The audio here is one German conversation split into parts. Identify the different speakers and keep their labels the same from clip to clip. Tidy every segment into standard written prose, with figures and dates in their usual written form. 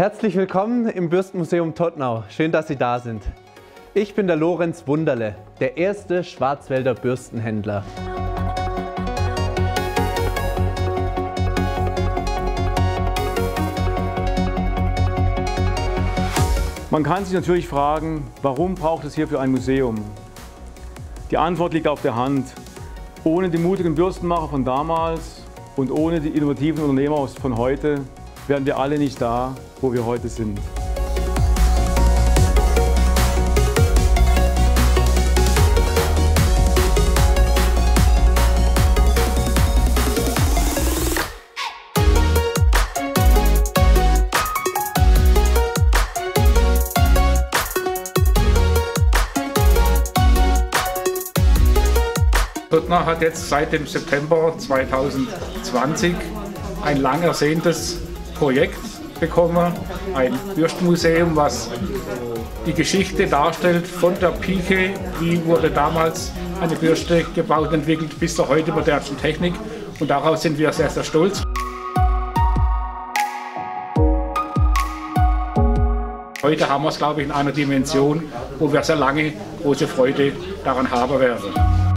Speaker 1: Herzlich willkommen im Bürstenmuseum Todtnau. Schön, dass Sie da sind. Ich bin der Lorenz Wunderle, der erste Schwarzwälder Bürstenhändler.
Speaker 2: Man kann sich natürlich fragen, warum braucht es hierfür ein Museum? Die Antwort liegt auf der Hand. Ohne die mutigen Bürstenmacher von damals und ohne die innovativen Unternehmer von heute wären wir alle nicht da, wo wir heute sind.
Speaker 3: Todtnau hat jetzt seit dem September 2020 ein lang ersehntes Projekt bekommen, ein Bürstenmuseum, was die Geschichte darstellt von der Pike, wie wurde damals eine Bürste gebaut und entwickelt, bis zur heute modernsten Technik, und daraus sind wir sehr, sehr stolz. Heute haben wir es, glaube ich, in einer Dimension, wo wir sehr lange große Freude daran haben werden.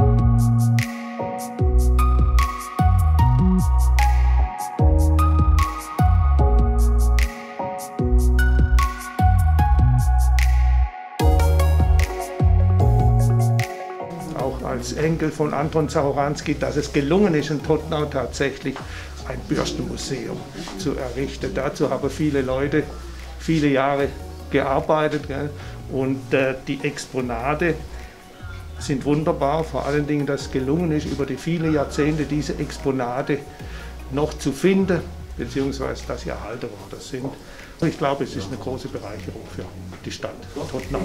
Speaker 4: Als Enkel von Anton Zahoranski, dass es gelungen ist, in Todtnau tatsächlich ein Bürstenmuseum zu errichten. Dazu haben viele Leute viele Jahre gearbeitet, gell? Und die Exponate sind wunderbar, vor allen Dingen, dass es gelungen ist, über die vielen Jahrzehnte diese Exponate noch zu finden, beziehungsweise dass sie erhalten worden sind. Ich glaube, es ist eine große Bereicherung für die Stadt Todtnau.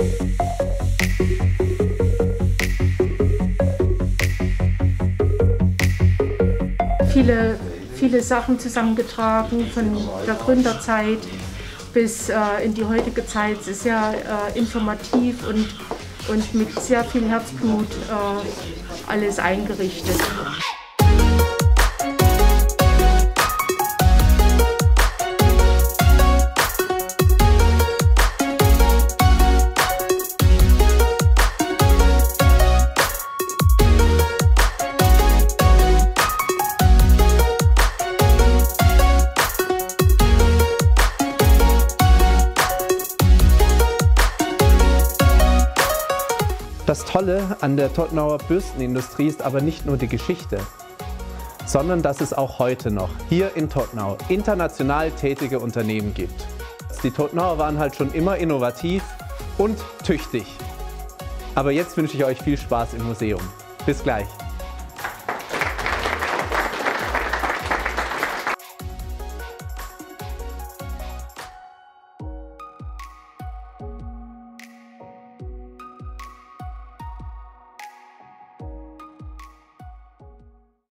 Speaker 5: Viele Sachen zusammengetragen, von der Gründerzeit bis in die heutige Zeit. Es ist sehr informativ und mit sehr viel Herzblut alles eingerichtet.
Speaker 1: Das Tolle an der Todtnauer Bürstenindustrie ist aber nicht nur die Geschichte, sondern dass es auch heute noch hier in Todtnau international tätige Unternehmen gibt. Die Todtnauer waren halt schon immer innovativ und tüchtig. Aber jetzt wünsche ich euch viel Spaß im Museum. Bis gleich!